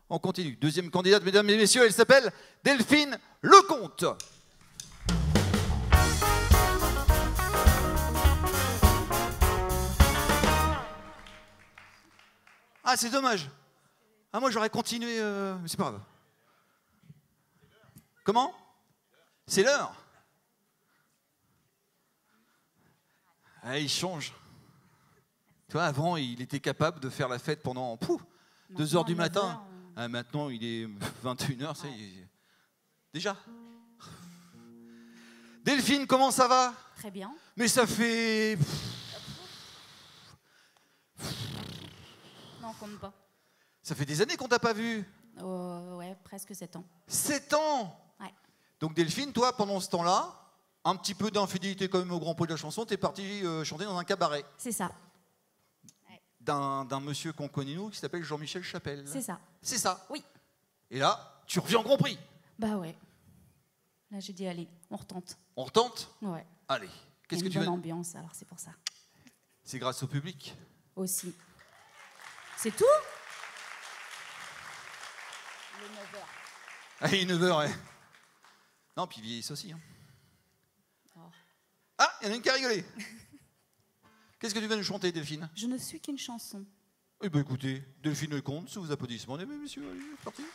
On continue. Deuxième candidate, mesdames et messieurs, elle s'appelle Delphine Lecomte. Ah, c'est dommage. Ah, moi, j'aurais continué, mais c'est pas grave. Comment? C'est l'heure. Ah, il change. Tu vois, avant, il était capable de faire la fête pendant 2 heures du matin. Ah, maintenant, il est 21h, ça y est. Déjà. Delphine, comment ça va? Très bien. Mais ça fait... Non, on compte pas. Ça fait des années qu'on t'a pas vu. Ouais, presque 7 ans. 7 ans. Ouais. Donc Delphine, toi, pendant ce temps-là, un petit peu d'infidélité quand même au Grand Prix de la chanson, t'es partie chanter dans un cabaret. C'est ça. Ouais. D'un monsieur qu'on connaît nous, qui s'appelle Jean-Michel Chapelle. C'est ça. C'est ça. Oui. Et là, tu reviens au Grand Prix. Bah ouais. Là, j'ai dit, allez, on retente. On retente? Ouais. Allez. Qu'est-ce que tu veux? veux? Une bonne ambiance, alors c'est pour ça. C'est grâce au public. Aussi. C'est tout? Il est 9h. Ah, il est 9h, ouais. Non, puis ils vieillissent aussi. Hein. Oh. Ah, il y en a une qui a rigolé. Qu'est-ce que tu viens nous chanter, Delphine? Je ne suis qu'une chanson. Eh bien, écoutez, Delphine Lecomte, sous vos applaudissements, mesdames et messieurs, allez, c'est parti.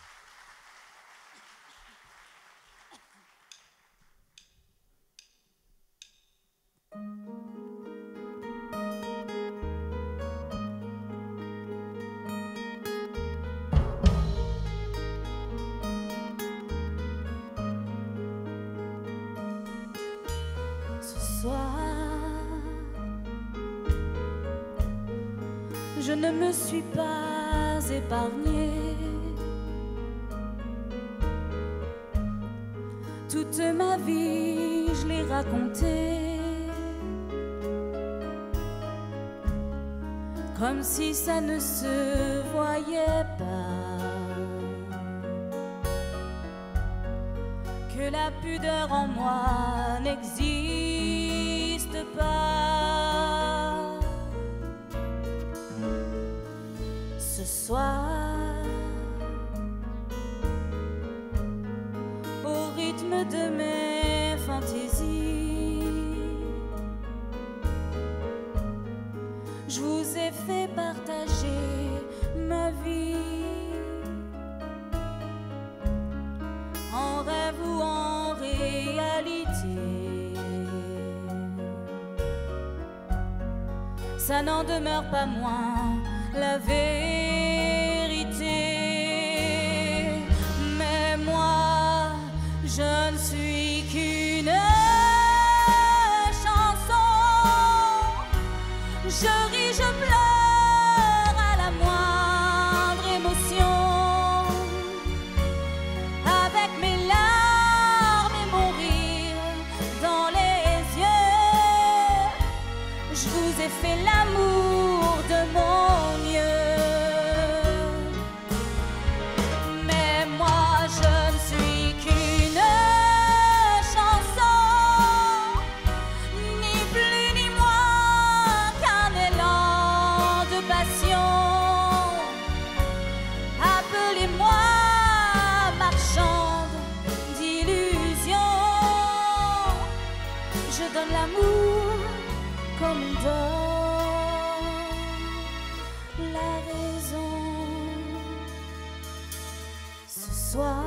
Ce soir, je ne me suis pas épargnée. Toute ma vie, je l'ai racontée, comme si ça ne se voyait pas, que la pudeur en moi n'existe pas. Ce soir, au rythme de mes fantaisies, je vous ai fait partager ma vie, en rêve ou en réalité. Ça n'en demeure pas moins la vérité. Mais moi, je ne suis qu'une chanson. Je ris, je pleure à la moindre émotion. Avec mes larmes et mon rire dans les yeux, je vous ai fait l'amour de mon mieux. Mais moi, je ne suis qu'une chanson, ni plus ni moins qu'un élan de passion. Appelez-moi marchande d'illusions. Je donne l'amour comme on donne la raison. Ce soir,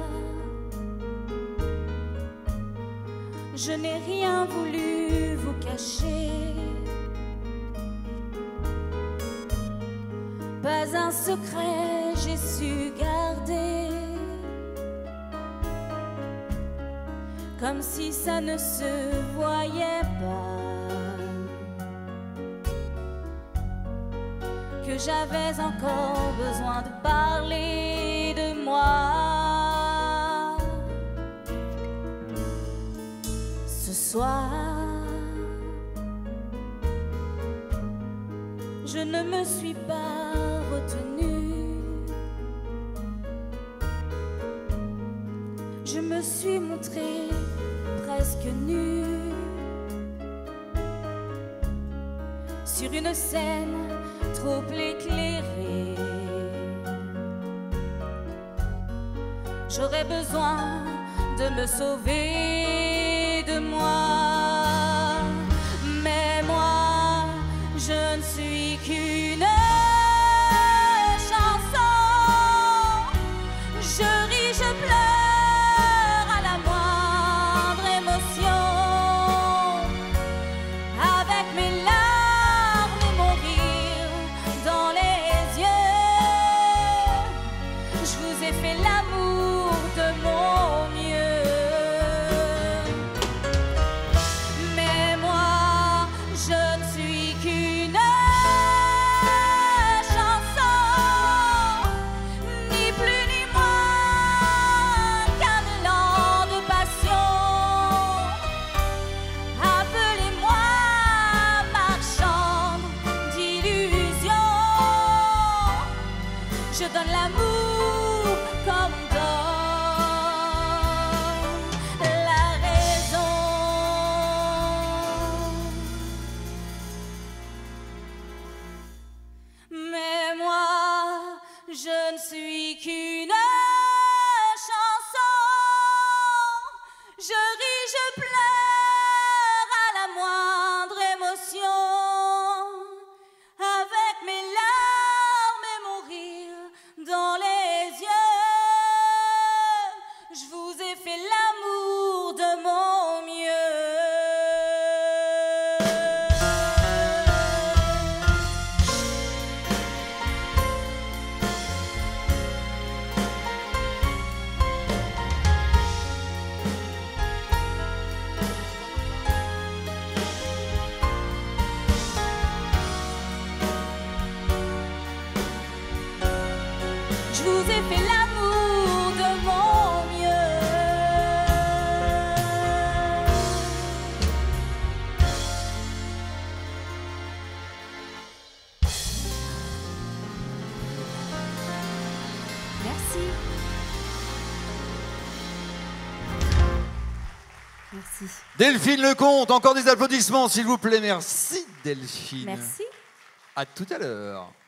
je n'ai rien voulu vous cacher, pas un secret j'ai su garder, comme si ça ne se voyait pas, que j'avais encore besoin de parler de moi. Ce soir, je ne me suis pas retenue, je me suis montrée presque nue sur une scène trop éclairée. j'aurais besoin de me sauver de moi. Mais moi, je ne suis qu'une chanson. Je ris, je pleure à la moindre émotion. Avec mes larmes et mon rire dans les yeux, je vous ai fait l'amour de mon mieux. Mais moi, je ne suis qu'une chanson, ni plus ni moins qu'un élan de passion. Appelez-moi marchande d'illusions. Je donne l'amour comme on donne la raison. Mais moi, je ne suis qu'une chanson. Je ris, je pleure à la moindre émotion. Avec mes larmes et mon rire dans les yeux, je vous ai fait l'amour de mon mieux. Je vous ai fait l'amour de mon mieux. Merci. Merci. Delphine Lecomte, encore des applaudissements s'il vous plaît. Merci Delphine. Merci. À tout à l'heure.